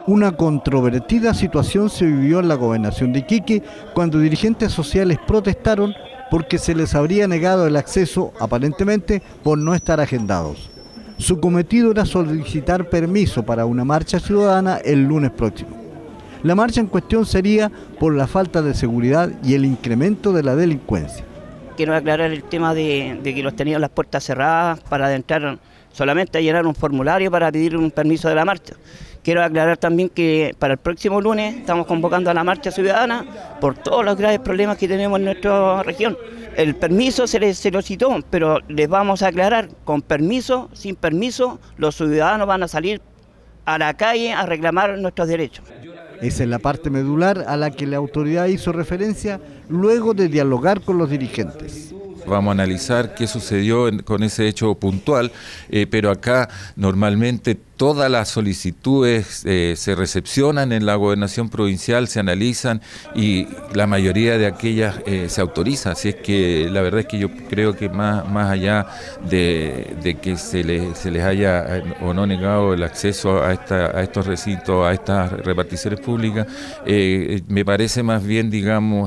Una controvertida situación se vivió en la gobernación de Iquique cuando dirigentes sociales protestaron porque se les habría negado el acceso, aparentemente, por no estar agendados. Su cometido era solicitar permiso para una marcha ciudadana el lunes próximo. La marcha en cuestión sería por la falta de seguridad y el incremento de la delincuencia. Quiero aclarar el tema de que los tenían las puertas cerradas para adentrar solamente a llenar un formulario para pedir un permiso de la marcha. Quiero aclarar también que para el próximo lunes estamos convocando a la marcha ciudadana por todos los graves problemas que tenemos en nuestra región. El permiso se lo citó, pero les vamos a aclarar, con permiso, sin permiso, los ciudadanos van a salir a la calle a reclamar nuestros derechos. Esa es la parte medular a la que la autoridad hizo referencia luego de dialogar con los dirigentes. Vamos a analizar qué sucedió con ese hecho puntual, pero acá normalmente todas las solicitudes se recepcionan en la gobernación provincial, se analizan y la mayoría de aquellas se autoriza. Así es que la verdad es que yo creo que más allá de que se les haya o no negado el acceso a estos recintos, a estas reparticiones públicas, me parece más bien, digamos,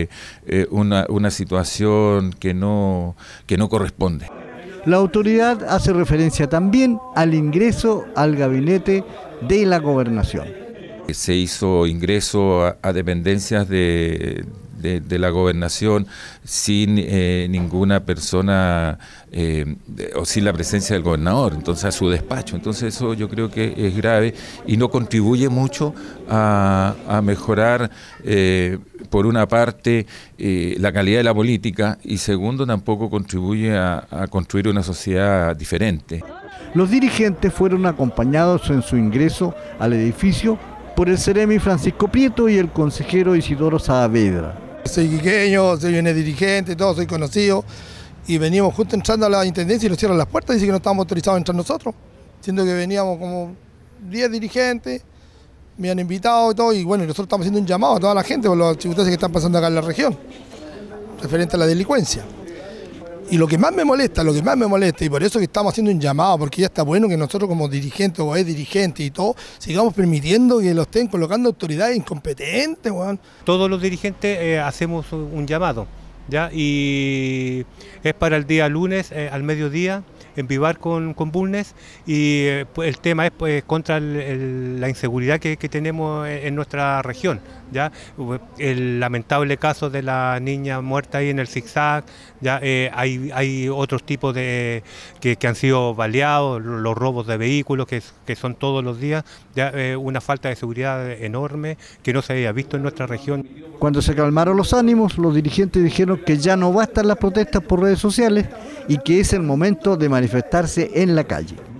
una situación que no corresponde. La autoridad hace referencia también al ingreso al gabinete de la gobernación. Se hizo ingreso a dependencias de la gobernación sin ninguna persona o sin la presencia del gobernador, entonces a su despacho. Entonces eso yo creo que es grave y no contribuye mucho a mejorar, por una parte, la calidad de la política y segundo, tampoco contribuye a construir una sociedad diferente. Los dirigentes fueron acompañados en su ingreso al edificio por el seremi Francisco Prieto y el consejero Isidoro Saavedra. Soy iquiqueño, soy un dirigente, todo, soy conocido y veníamos justo entrando a la intendencia y nos cierran las puertas, dice que no estábamos autorizados a entrar nosotros, siendo que veníamos como 10 dirigentes, me han invitado y todo, y bueno, nosotros estamos haciendo un llamado a toda la gente por las circunstancias que están pasando acá en la región, referente a la delincuencia. Y lo que más me molesta, y por eso que estamos haciendo un llamado, porque ya está bueno que nosotros como dirigentes o dirigentes y todo, sigamos permitiendo que lo estén colocando autoridades incompetentes, weón. Todos los dirigentes hacemos un llamado, ¿ya? Y es para el día lunes al mediodía, en Vivar con Bulnes, y el tema es contra la inseguridad que tenemos en nuestra región, ¿ya? El lamentable caso de la niña muerta ahí en el zigzag, ¿ya? Hay otros tipos que han sido baleados, los robos de vehículos que son todos los días, ¿ya? Una falta de seguridad enorme que no se había visto en nuestra región. Cuando se calmaron los ánimos, los dirigentes dijeron que ya no bastan las protestas por redes sociales y que es el momento de manifestarse en la calle.